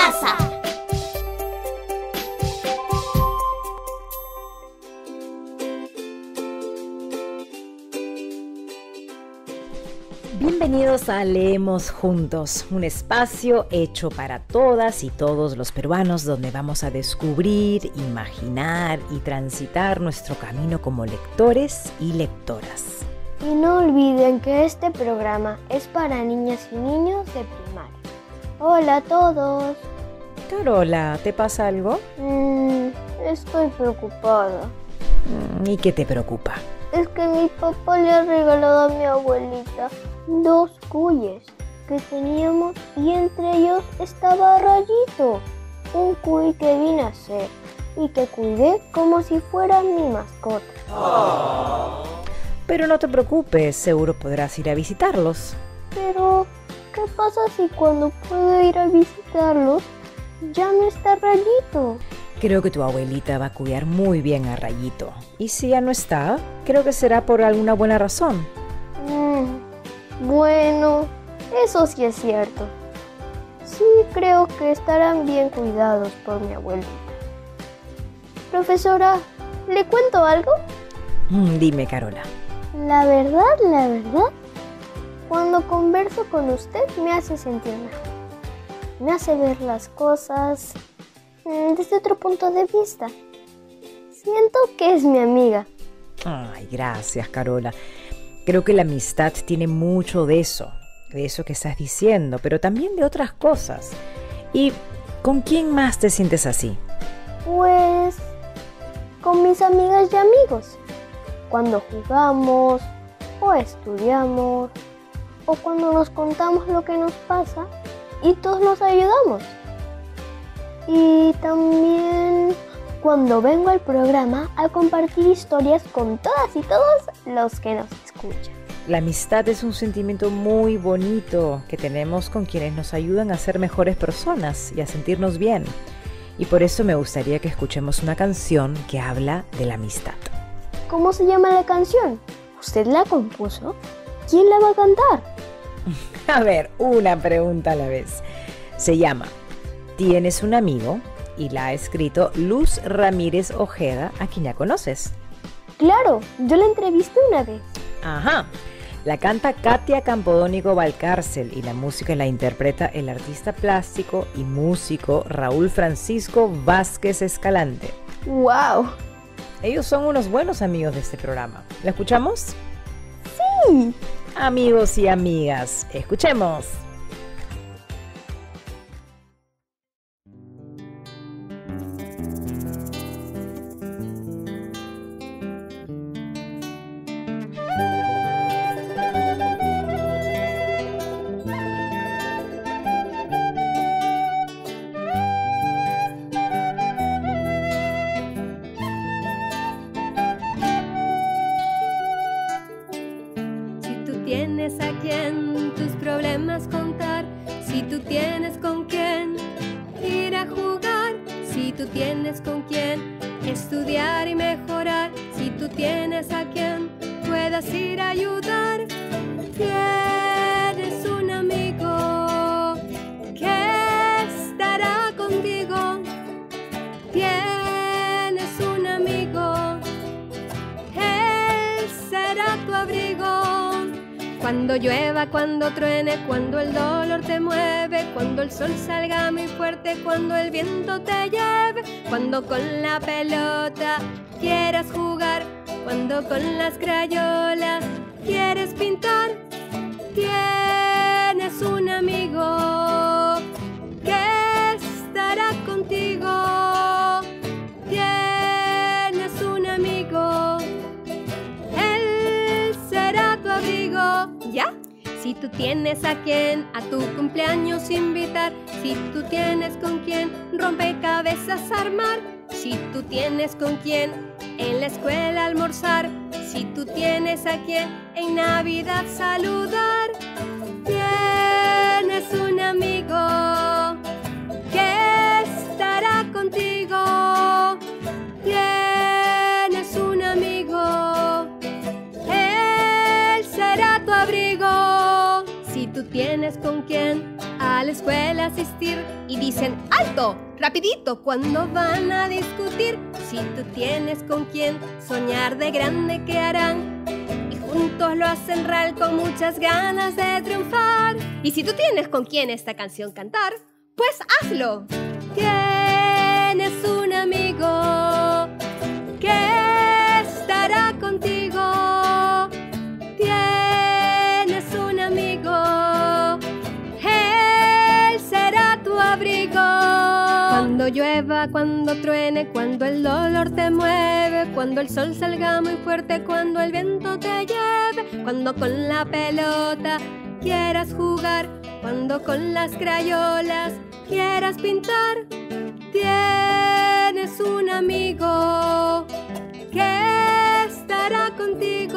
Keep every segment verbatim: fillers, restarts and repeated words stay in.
casa. Bienvenidos a Leemos Juntos, un espacio hecho para todas y todos los peruanos donde vamos a descubrir, imaginar y transitar nuestro camino como lectores y lectoras. Y no olviden que este programa es para niñas y niños de primaria. Hola a todos. Carola, ¿te pasa algo? Mm, estoy preocupada. ¿Y qué te preocupa? Es que mi papá le ha regalado a mi abuelita dos cuyes que teníamos y entre ellos estaba Rayito, un cuy que vine a hacer y que cuidé como si fuera mi mascota. Oh. Pero no te preocupes, seguro podrás ir a visitarlos. Pero, ¿qué pasa si cuando puedo ir a visitarlos ya no está Rayito? Creo que tu abuelita va a cuidar muy bien a Rayito. Y si ya no está, creo que será por alguna buena razón. Mm, bueno, eso sí es cierto. Sí, creo que estarán bien cuidados por mi abuelita. Profesora, ¿le cuento algo? Mm, dime, Carola. La verdad, la verdad, cuando converso con usted me hace sentir mejor. Me hace ver las cosas desde otro punto de vista. Siento que es mi amiga. Ay, gracias, Carola. Creo que la amistad tiene mucho de eso, de eso que estás diciendo, pero también de otras cosas. ¿Y con quién más te sientes así? Pues con mis amigas y amigos. Cuando jugamos, o estudiamos, o cuando nos contamos lo que nos pasa y todos nos ayudamos. Y también cuando vengo al programa a compartir historias con todas y todos los que nos escuchan. La amistad es un sentimiento muy bonito que tenemos con quienes nos ayudan a ser mejores personas y a sentirnos bien. Y por eso me gustaría que escuchemos una canción que habla de la amistad. ¿Cómo se llama la canción? ¿Usted la compuso? ¿Quién la va a cantar? A ver, una pregunta a la vez. Se llama ¿Tienes un amigo? Y la ha escrito Luz Ramírez Ojeda, a quien ya conoces. Claro, yo la entrevisté una vez. Ajá. La canta Katia Campodónico Valcárcel y la música la interpreta el artista plástico y músico Raúl Francisco Vázquez Escalante. ¡Wow! Ellos son unos buenos amigos de este programa. ¿La escuchamos? ¡Sí! Amigos y amigas, escuchemos. Tienes a quien tus problemas contar, si tú tienes con quién ir a jugar, si tú tienes con quién estudiar y mejorar, si tú tienes a quien puedas ir a ayudar, tienes un amigo que estará contigo, tienes un amigo, él será tu abrigo. Cuando llueva, cuando truene, cuando el dolor te mueve, cuando el sol salga muy fuerte, cuando el viento te lleve, cuando con la pelota quieras jugar, cuando con las crayolas quieres pintar, tienes un amigo que estará contigo, tienes un amigo, él será tu abrigo. ¿Ya? Si tú tienes a quien a tu cumpleaños invitar, si tú tienes con quien rompecabezas armar, si tú tienes con quien en la escuela almorzar, si tú tienes a quien en Navidad saludar, tienes un amigo que estará contigo, tienes un amigo, él será tu abrigo. Si tú tú tienes con quién a la escuela asistir y dicen ¡alto! Rapidito cuando van a discutir. Si tú tienes con quién soñar de grande qué harán y juntos lo hacen real con muchas ganas de triunfar. Y si tú tienes con quién esta canción cantar, pues hazlo. Tienes un amigo que estará contigo. Tienes un amigo, él será tu abrigo. Cuando llueva, cuando truene, cuando el dolor te mueve, cuando el sol salga muy fuerte, cuando el viento te lleve, cuando con la pelota quieras jugar, cuando con las crayolas quieras pintar, tienes un amigo que estará contigo.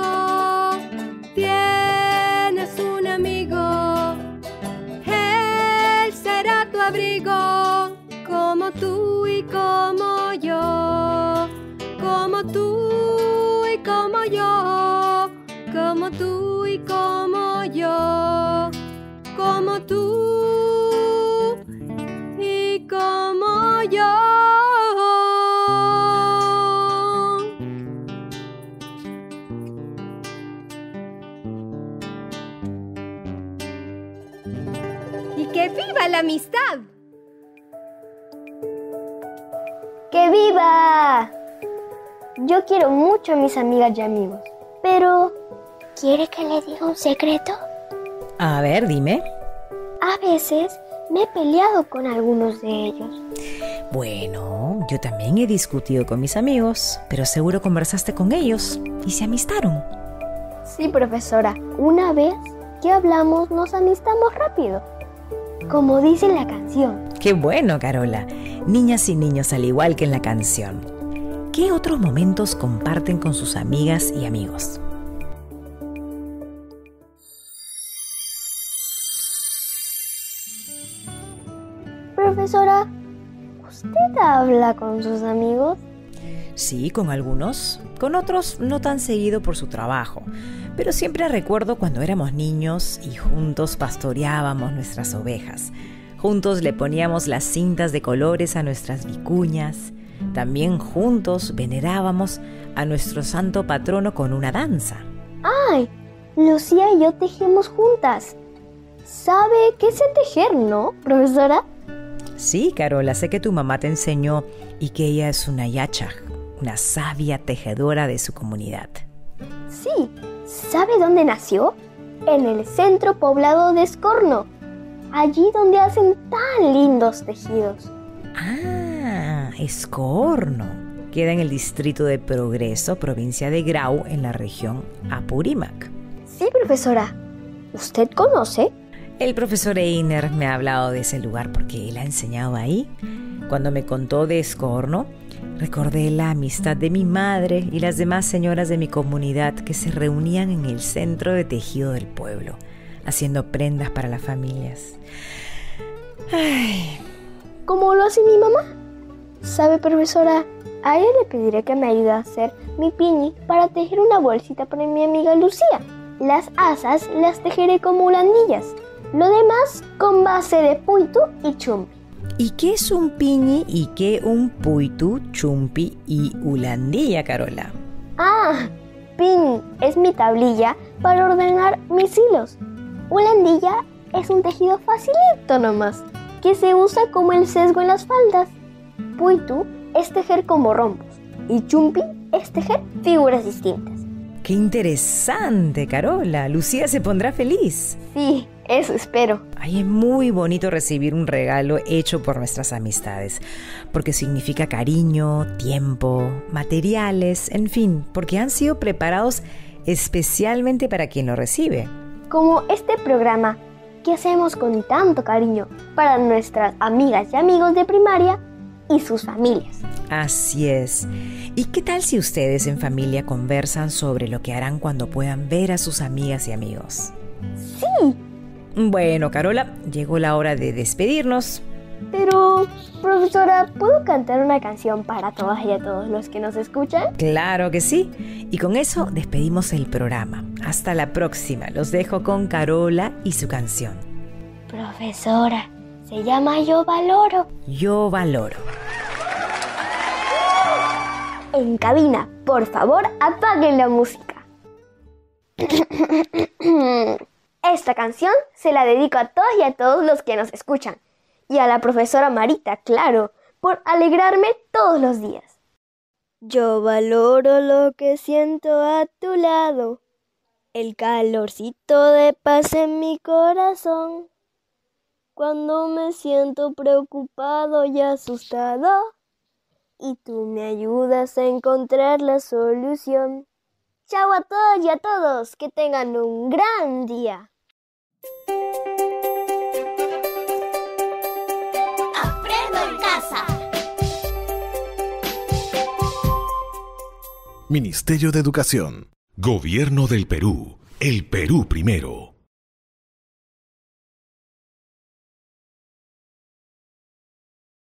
Tienes un amigo, él será tu abrigo, como tú y como yo, como tú y como yo, como tú y como yo, como tú y como yo. ¡Y que viva la amistad! ¡Que viva! Yo quiero mucho a mis amigas y amigos, pero ¿quiere que le diga un secreto? A ver, dime. A veces me he peleado con algunos de ellos. Bueno, yo también he discutido con mis amigos, pero seguro conversaste con ellos y se amistaron. Sí, profesora. Una vez que hablamos nos amistamos rápido, como dice la canción. ¡Qué bueno, Carola! Niñas y niños al igual que en la canción. ¿Qué otros momentos comparten con sus amigas y amigos? Profesora, ¿usted habla con sus amigos? Sí, con algunos, con otros no tan seguido por su trabajo, pero siempre recuerdo cuando éramos niños y juntos pastoreábamos nuestras ovejas. Juntos le poníamos las cintas de colores a nuestras vicuñas. También juntos venerábamos a nuestro santo patrono con una danza. ¡Ay! Lucía y yo tejemos juntas. ¿Sabe qué sé tejer, no, profesora? Sí, Carola, sé que tu mamá te enseñó y que ella es una yachaj, una sabia tejedora de su comunidad. Sí, ¿sabe dónde nació? En el centro poblado de Escorno, allí donde hacen tan lindos tejidos. Ah, Escorno. Queda en el distrito de Progreso, provincia de Grau, en la región Apurímac. Sí, profesora. ¿Usted conoce? El profesor Einer me ha hablado de ese lugar porque él ha enseñado ahí. Cuando me contó de Escorno, recordé la amistad de mi madre y las demás señoras de mi comunidad que se reunían en el centro de tejido del pueblo, haciendo prendas para las familias. Ay. ¿Cómo lo hace mi mamá? ¿Sabe, profesora? A ella le pediré que me ayude a hacer mi piñi para tejer una bolsita para mi amiga Lucía. Las asas las tejeré como holandillas. Lo demás con base de puitu y chumpi. ¿Y qué es un piñi y qué un puitu, chumpi y ulandilla, Carola? Ah, piñi es mi tablilla para ordenar mis hilos. Holandilla es un tejido facilito nomás, que se usa como el sesgo en las faldas. Puitu es tejer como rombos y chumpi es tejer figuras distintas. ¡Qué interesante, Carola! Lucía se pondrá feliz. Sí, eso espero. Ay, es muy bonito recibir un regalo hecho por nuestras amistades, porque significa cariño, tiempo, materiales, en fin, porque han sido preparados especialmente para quien lo recibe. Como este programa que hacemos con tanto cariño para nuestras amigas y amigos de primaria y sus familias. Así es. ¿Y qué tal si ustedes en familia conversan sobre lo que harán cuando puedan ver a sus amigas y amigos? Sí. Bueno, Carola, llegó la hora de despedirnos. Pero, profesora, ¿puedo cantar una canción para todas y a todos los que nos escuchan? Claro que sí. Y con eso despedimos el programa. Hasta la próxima. Los dejo con Carola y su canción. Profesora, se llama Yo Valoro. Yo valoro. En cabina, por favor, apaguen la música. Esta canción se la dedico a todas y a todos los que nos escuchan. Y a la profesora Marita, claro, por alegrarme todos los días. Yo valoro lo que siento a tu lado, el calorcito de paz en mi corazón. Cuando me siento preocupado y asustado, y tú me ayudas a encontrar la solución. Chao a todos y a todos, que tengan un gran día. Ministerio de Educación. Gobierno del Perú. El Perú primero.